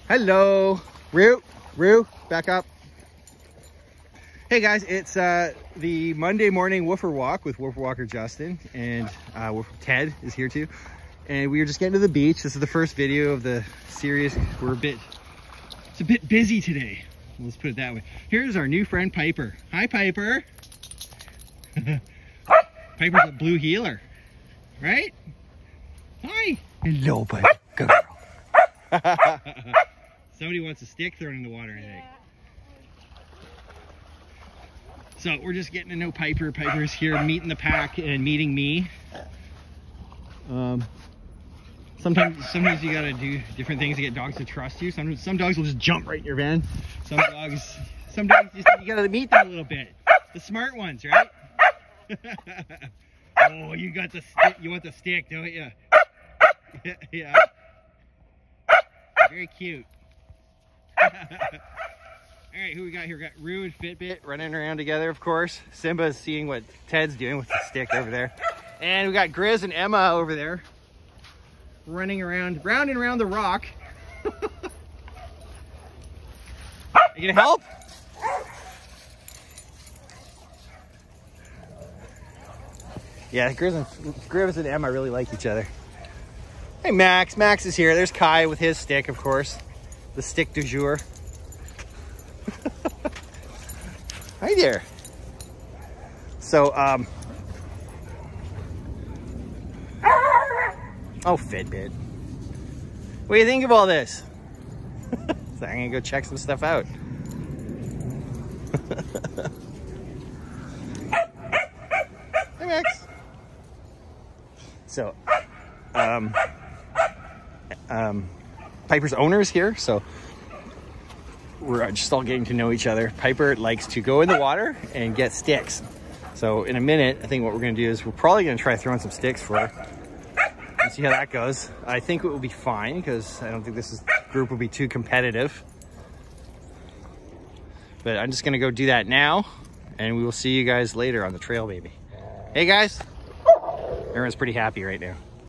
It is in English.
Hello, Roo, back up. Hey guys, it's the Monday morning woofer walk with woofer walker Justin, and Ted is here too. And we were just getting to the beach. This is the first video of the series. It's a bit busy today. Let's put it that way. Here's our new friend Piper. Hi, Piper. Piper's a blue heeler, right? Hi. Hello, Piper. Good girl. Somebody wants a stick thrown in the water, I think. So we're just getting to know Piper. Piper's here meeting the pack and meeting me. Sometimes you gotta do different things to get dogs to trust you. Some dogs will just jump right in your van. Some dogs just, you gotta meet them a little bit. The smart ones, right? Oh, you got the stick. You want the stick, don't you? Yeah. Very cute. All right, who we got here? We got Roo and Fitbit running around together, of course. Simba's seeing what Ted's doing with the stick over there. And we got Grizz and Emma over there running around, round and around the rock. You gonna help? Yeah, Grizz and Emma really like each other. Hey, Max. Max is here. There's Kai with his stick, of course. The stick du jour. Hi there. So, oh, Fitbit. What do you think of all this? So I'm gonna go check some stuff out. Hey, Max. So, Piper's owner is here, so we're just all getting to know each other. Piper likes to go in the water and get sticks. So in a minute, I think what we're gonna do is we're probably gonna try throwing some sticks for her and see how that goes. I think it will be fine because I don't think this group will be too competitive. But I'm just gonna go do that now, and we will see you guys later on the trail, baby. Hey guys, everyone's pretty happy right now.